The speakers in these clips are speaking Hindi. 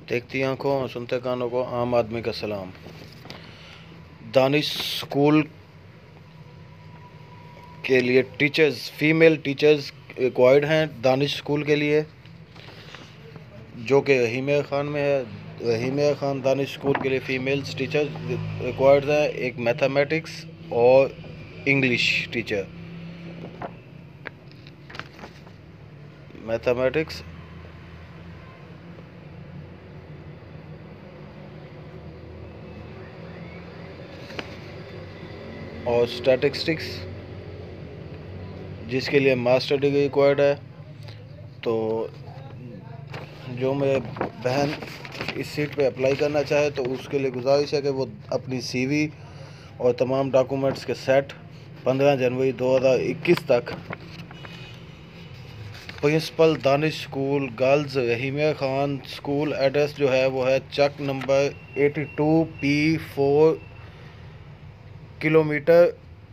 देखती आंखों और सुनते कानों को आम आदमी का सलाम। दानिश स्कूल के लिए टीचर्स, फीमेल टीचर्स रिक्वायर्ड हैं दानिश स्कूल के लिए, जो कि रहीमिया ख़ान में है। रहीमिया ख़ान दानिश स्कूल के लिए फ़ीमेल्स टीचर रिक्वायर्ड हैं। एक मैथमेटिक्स और इंग्लिश टीचर, मैथमेटिक्स और स्टैटिस्टिक्स, जिसके लिए मास्टर डिग्री रिक्वायर्ड है। तो जो मेरे बहन इस सीट पे अप्लाई करना चाहे तो उसके लिए गुजारिश है कि वो अपनी सीवी और तमाम डॉक्यूमेंट्स के सेट 15 जनवरी 2021 तक principal Danish school girls Rahimia Khan school, address जो है वो है चक number 82P4 kilometre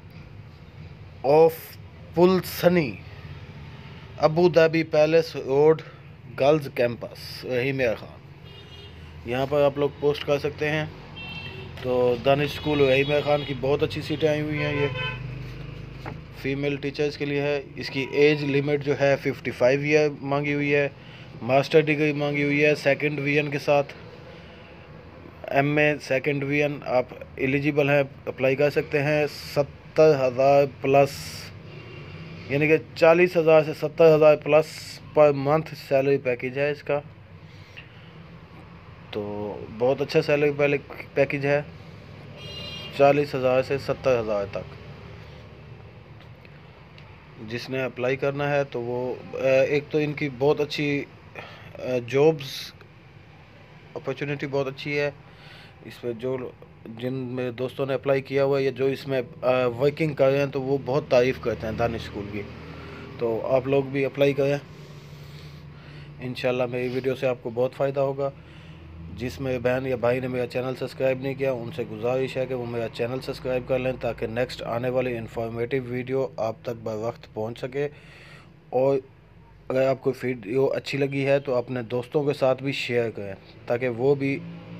off Pulsani, Abu Dhabi palace road, girls campus Rahimia Khan. यहाँ पर आप लोग पोस्ट कर सकते हैं। तो दानिश स्कूल रहीमिया ख़ान की बहुत अच्छी सीटें आई हुई हैं। ये फीमेल टीचर्स के लिए है। इसकी एज लिमिट जो है 55 ईयर मांगी हुई है। मास्टर डिग्री मांगी हुई है सेकंड डिवीज़न के साथ। एमए सेकंड डिवीज़न आप एलिजिबल हैं, अप्लाई कर सकते हैं। 70,000 प्लस, यानी कि 40,000 से 70,000 plus per month salary package है इसका। तो बहुत अच्छा सैलरी पैकेज है, 40,000 से 70,000 तक। जिसने अप्लाई करना है तो वो एक तो इनकी बहुत अच्छी जॉब्स अपॉर्चुनिटी बहुत अच्छी है। इसमें जो जिन मेरे दोस्तों ने अप्लाई किया हुआ है या जो इसमें वर्किंग कर रहे हैं तो वो बहुत तारीफ़ करते हैं दानिश स्कूल की। तो आप लोग भी अप्लाई करें, इंशाल्लाह मेरी वीडियो से आपको बहुत फ़ायदा होगा। जिस मेरे बहन या भाई ने मेरा चैनल सब्सक्राइब नहीं किया उनसे गुजारिश है कि वो मेरा चैनल सब्सक्राइब कर लें, ताकि नेक्स्ट आने वाली इन्फॉर्मेटिव वीडियो आप तक बर वक्त पहुँच सके। और अगर आपको वीडियो अच्छी लगी है तो अपने दोस्तों के साथ भी शेयर करें, ताकि वो भी